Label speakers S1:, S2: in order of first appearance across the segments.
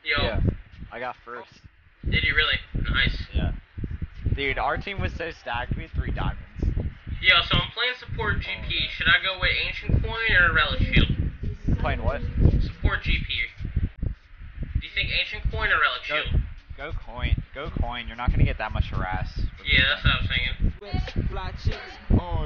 S1: Yo.
S2: Yeah, I got first.
S1: Did you really? Nice.
S2: Yeah. Dude, our team was so stacked. We had 3 diamonds.
S1: Yo, so I'm playing support GP. Should I go with Ancient Coin or Relic Shield?
S2: Playing what?
S1: Support GP. Do you think Ancient Coin or Relic Shield?
S2: Go coin. Go coin. You're not gonna get that much harass.
S1: Yeah, that's what I was thinking.
S3: Oh,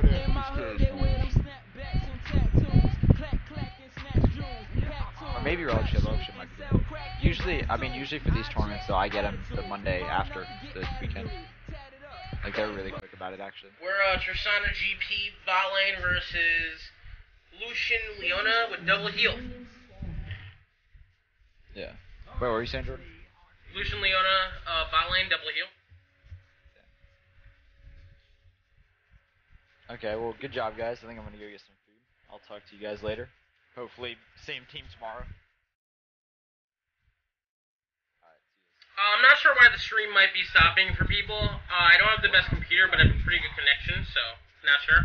S2: Or maybe Relic Shield. Relic Shield might be good. Usually for these tournaments, though, I get them the Monday after the weekend. Like, they're really quick about it, actually.
S1: We're Tristana GP bot lane versus Lucian Leona with double heal.
S2: Yeah. Wait, what were you saying, Jordan?
S1: Lucian Leona bot lane double heal.
S2: Okay, well, good job, guys. I think I'm gonna go get some food. I'll talk to you guys later. Hopefully, same team tomorrow.
S1: I'm not sure why the stream might be stopping for people. I don't have the best computer, but I have a pretty good connection, so not sure.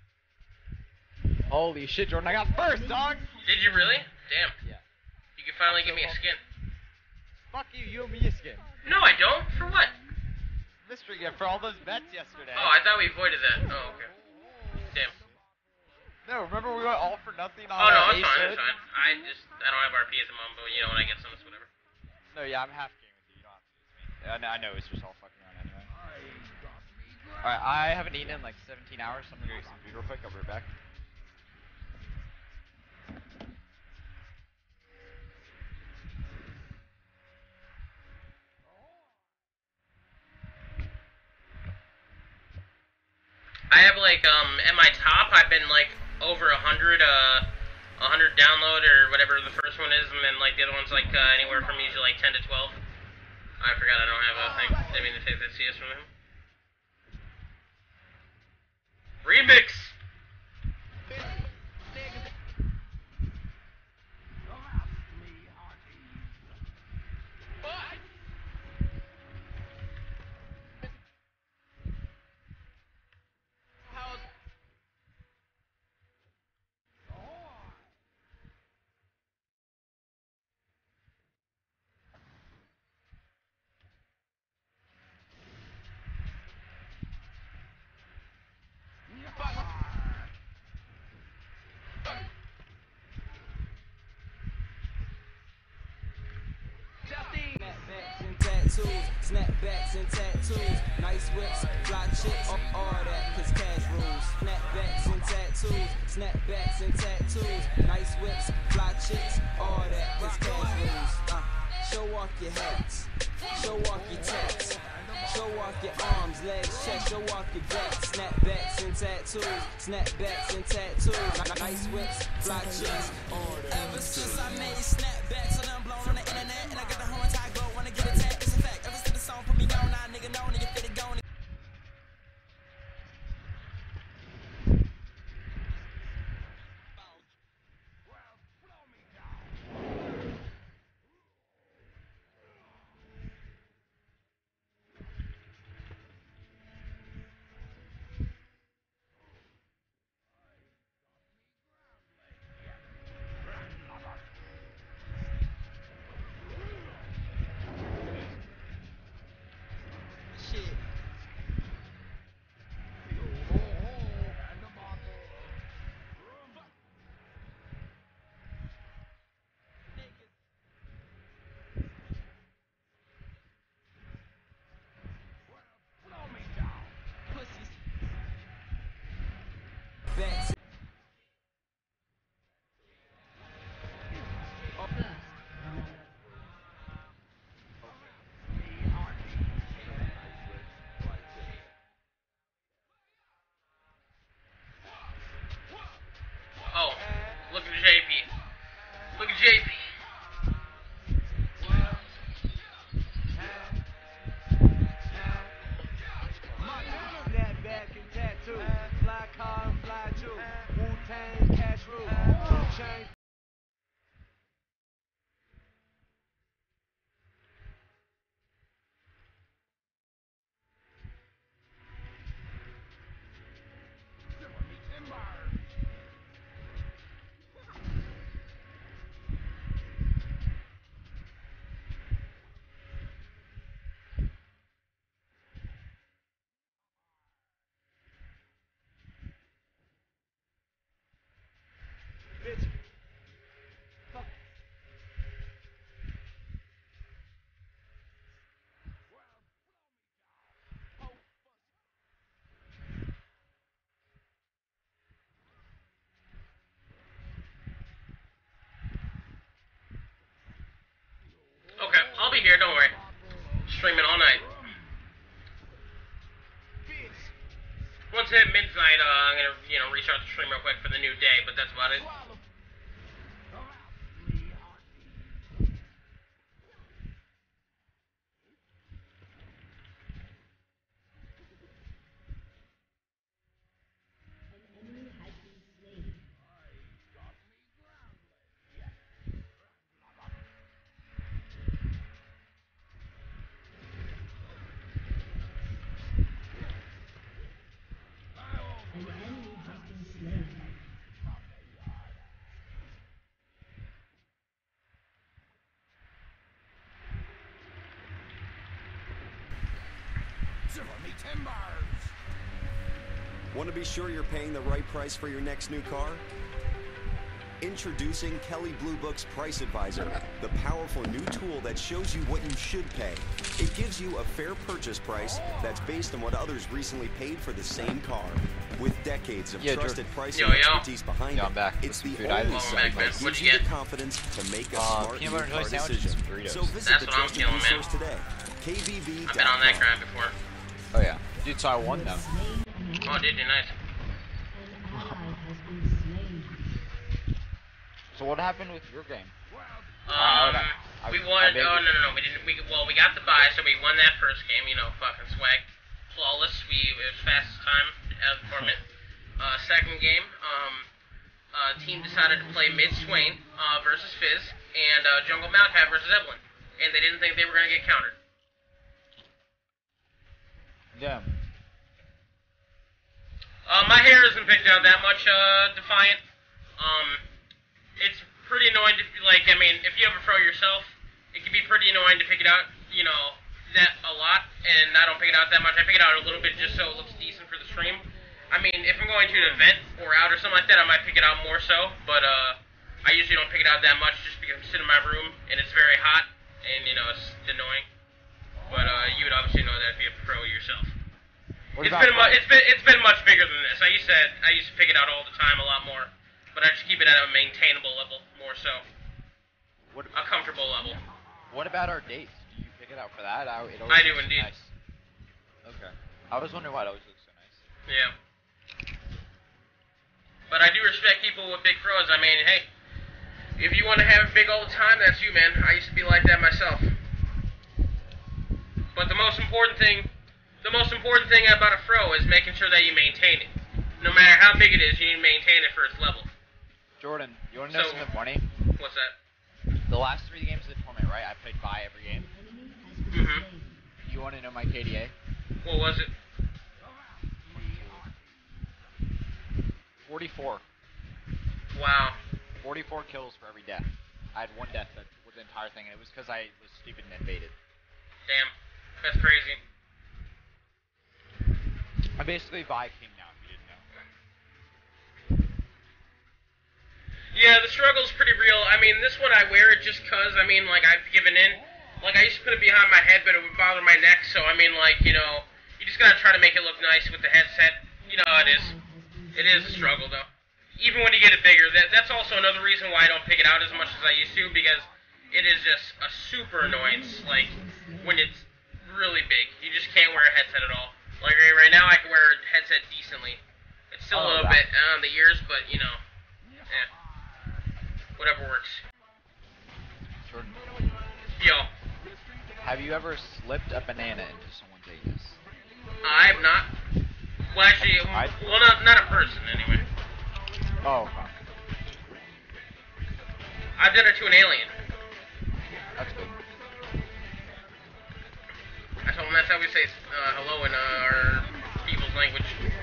S2: Holy shit, Jordan, I got first, dog!
S1: Did you really? Damn.
S2: Yeah.
S1: You can finally give me a skin.
S2: Fuck you, you owe me a skin.
S1: No, I don't. For what?
S2: Mystery gift for all those bets yesterday.
S1: Oh, I thought we voided that. Oh, okay. Damn.
S2: No, remember we went all for nothing on
S1: Oh, no, it's
S2: Ace
S1: fine,
S2: Hood?
S1: it's fine. I don't have RP at the moment, but, you know, when I get some, it's whatever.
S2: No, yeah, I'm half game with you. You don't have to use me. I know it's just all fucking around anyway. Alright, I haven't eaten in like 17 hours, so I'm gonna go get some food real quick. I'll be right back.
S1: I have, like, at my top, I've been, like, over 100 download or whatever the first one is, and then, like, the other one's, like, anywhere from usually, like, 10 to 12. I forgot I don't have a thing. Didn't mean to take that CS from him. Remix!
S4: Snapbacks and tattoos, nice whips, fly chicks, all that, cause cash rules. Snapbacks and tattoos, snapbacks and tattoos, nice whips, fly chicks, all that, cause cash rules. Show off your hats, show off your tats, show off your arms, legs, chest, show off your back. Snapbacks and tattoos, snapbacks and tattoos, nice whips, fly chicks, all that. Ever since I made snapbacks, and I'm blown on the internet, and I got the whole entire globe, wanna get a tag. Put me on, nah, nigga, no, nigga, fit it, go, nigga.
S1: be here, don't worry. Streaming all night. Once it hit midnight, I'm gonna, restart the stream real quick for the new day, but that's about it.
S5: Want to be sure you're paying the right price for your next new car? Introducing Kelley Blue Book's Price Advisor, the powerful new tool that shows you what you should pay. It gives you a fair purchase price that's based on what others recently paid for the same car. With decades of trusted pricing expertise behind it,
S2: back.
S5: it's the
S2: Food
S5: only
S2: items.
S5: site that
S1: What'd
S5: gives
S1: you
S5: you the
S1: get?
S5: confidence to make a smart new
S2: peanut butter and
S5: car
S2: jelly sandwich and
S5: decision.
S2: some Doritos.
S5: So visit
S1: That's
S5: the
S1: what I'm
S5: trusted
S1: feeling, man.
S5: resource today. KBB.com.
S1: I've been on that grind before.
S2: Oh yeah, dude. So I won them.
S1: Oh, did you? Nice.
S2: So what happened with your game?
S1: We won. Oh no, we didn't. We got the bye, so we won that first game. Fucking swag, flawless. It was fastest time out of the tournament. Second game, team decided to play Mid Swain versus Fizz and Jungle Malcat versus Evelyn, and they didn't think they were gonna get countered.
S2: Yeah.
S1: My hair isn't picked out that much, Defiant. It's pretty annoying to, if you ever throw yourself, it can be pretty annoying to pick it out, that a lot, and I don't pick it out that much. I pick it out a little bit just so it looks decent for the stream. If I'm going to an event or out or something like that, I might pick it out more so, but, I usually don't pick it out that much just because I'm sitting in my room, and it's very hot, and, it's annoying. But, you would obviously know that if you have a pro yourself. It's been much bigger than this. I used to pick it out all the time, a lot more. But I just keep it at a maintainable level, more so. A comfortable level.
S2: What about our dates? Do you pick it out for that?
S1: I do indeed.
S2: Nice. Okay. I was wondering why it always looks so nice.
S1: Yeah. But I do respect people with big pros. Hey, if you want to have it big all the time, that's you, man. I used to be like that myself. But the most important thing about a fro is making sure that you maintain it. No matter how big it is, you need to maintain it for its level.
S2: Jordan, you want to know something funny?
S1: What's that?
S2: The last 3 games of the tournament, right? I played bye every game.
S1: Mm-hmm.
S2: You want to know my KDA?
S1: What was it?
S2: 44.
S1: Wow.
S2: 44 kills for every death. I had 1 death that was the entire thing, and it was because I was stupid and invaded.
S1: Damn. That's crazy.
S2: I'm basically Vi King now, if you didn't know.
S1: Yeah, the struggle's pretty real. This one I wear it just cause, I've given in. I used to put it behind my head, but it would bother my neck, so you just gotta try to make it look nice with the headset. You know how it is. It is a struggle, though. Even when you get it bigger, that's also another reason why I don't pick it out as much as I used to, because it is just a super annoyance, when it's really big. You just can't wear a headset at all. Right now, I can wear a headset decently. It's still a little bit on the ears, but, whatever works.
S2: Jordan,
S1: Yo.
S2: have you ever slipped a banana into someone's anus?
S1: I have not. Well, actually, not a person, anyway.
S2: Oh, fuck.
S1: I've done it to an alien.
S2: That's good.
S1: I told him that's how we say hello in our people's language.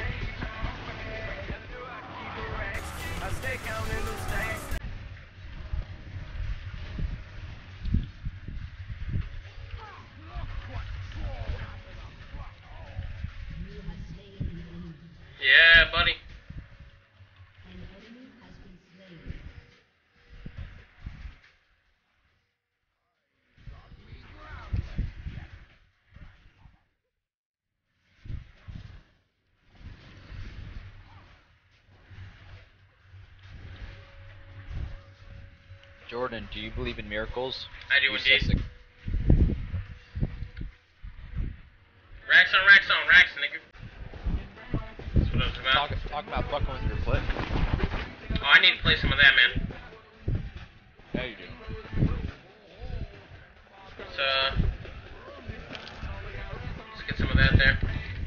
S1: Yeah, buddy.
S2: Jordan, do you believe in miracles?
S1: I do
S2: You
S1: indeed.
S2: said
S1: tracks, nigga. That's what I was about.
S2: Talk about fucking with your foot.
S1: Oh, I need to play some of that, man.
S2: Yeah, you do.
S1: Let's get some of that there.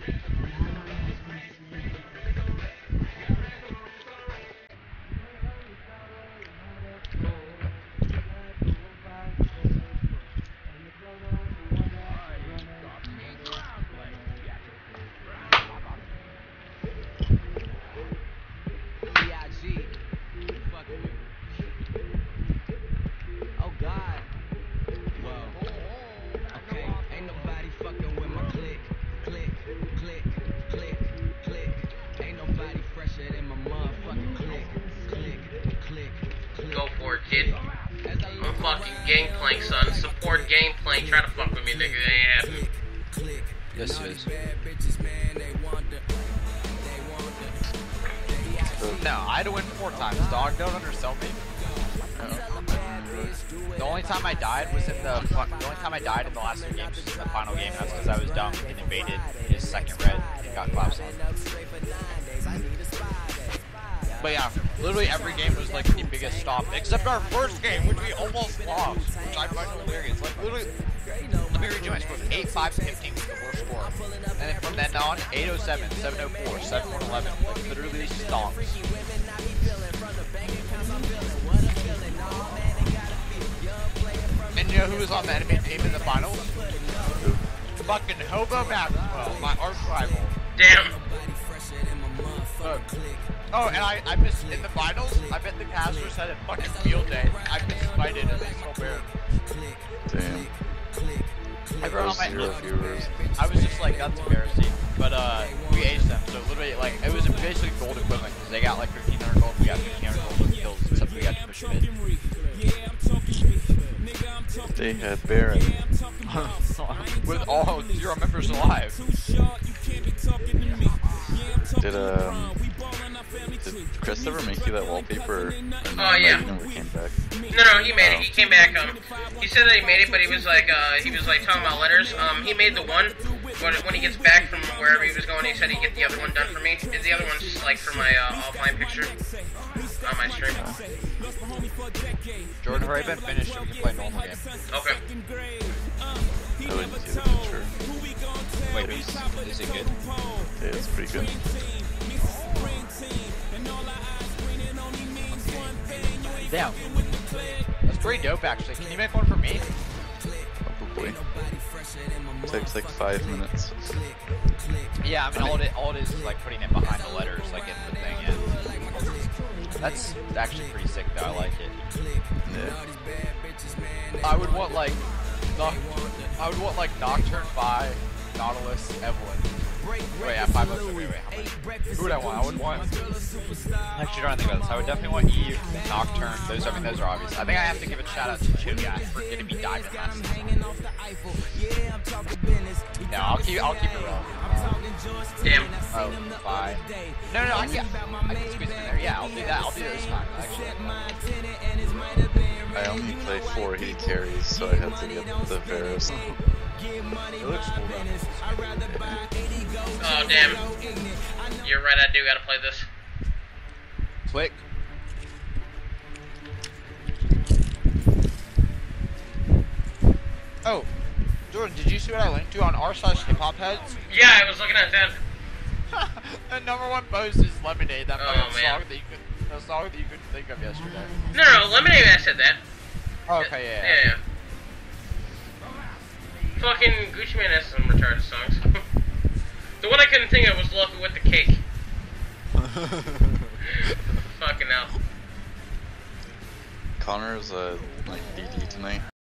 S4: Oh God. Whoa. Okay, ain't nobody fucking with my click, click, click, click, click. Ain't nobody fresher than my motherfucking click, click, click, click.
S1: Go for it, kid. I'm fucking Gangplank, son. Support Gangplank. Try to fuck with me, nigga. They ain't happening.
S2: Yes, it is. No, I had to win 4 times, dog. Don't undersell me. The only time I died was in the only time I died in the last 2 games was in the final game. That's because I was dumb and invaded his second red and got collapsed on. But yeah, literally every game was like the biggest stop, except our first game, which we almost lost, which I find hilarious. Like literally, let me read you my scores: 8-5-15 was the worst score, and then from then on, 807, 704, 7111, like literally stomps. And you know who was on the enemy team in the finals? Fucking Hobo Maxwell, my arch rival.
S1: Damn.
S2: Oh, and I missed in the finals. I bet the casters had a fucking field day. I misspited and they still bear.
S6: Damn.
S2: I wrote on my
S6: 0 viewers.
S2: I was just like, that's embarrassing. But we aced them, so literally like it was basically gold equivalent because they got like 1,500 gold, we got 1,500 gold with kills, except we got to push mid.
S6: They had Baron.
S2: With all 0 members alive.
S6: Did Chris ever make you that wallpaper?
S1: Oh, yeah.
S6: He never came back.
S1: No, he made it. He came back. He said that he made it, but he was like talking about letters. He made the one, but when he gets back from wherever he was going, he said he'd get the other one done for me. The other one's just like for my offline picture on my stream.
S2: Jordan, have already been finished, so we can play normal game.
S1: Okay.
S6: I wouldn't see the picture.
S2: Wait, is it good?
S6: Yeah, it's pretty good.
S2: Damn. That's pretty dope, actually. Can you make one for me?
S6: Probably. Takes like 5 minutes.
S2: Yeah, I mean, all it is like putting it behind the letters, like in the thing, yeah. That's actually pretty sick, though. I like it.
S6: Yeah.
S2: I would want like Nocturne 5, Nautilus, Evelyn. Wait, yeah, 5 of them. Wait, how many? Who would I want? I would want. Actually, trying to think about this. I would definitely want Eve, Nocturne. Those are obvious. I think I have to give a shout out to Chiliad for getting me diamond last time. No, I'll keep it real.
S1: Damn.
S2: Oh, 5. No, I can squeeze it in there. Yeah, I'll do that. I'll do those 5, actually.
S6: I only play 4 he carries, so I had to get the Varus.
S2: It looks cool, though.
S1: Oh, damn. You're right, I do gotta play this.
S2: Click. Oh, Jordan, did you see what I linked to on r/hiphopheads?
S1: Yeah, I was looking at that.
S2: The #1 post is Lemonade, that
S1: Oh,
S2: fucking
S1: man.
S2: song that you couldn't think of yesterday.
S1: No, Lemonade, I said that.
S2: Oh, okay,
S1: Yeah. Fucking Gucci Mane has some retarded songs. The one I couldn't think of was Lucky with the Cake. Fucking hell.
S6: Connor's like DD tonight.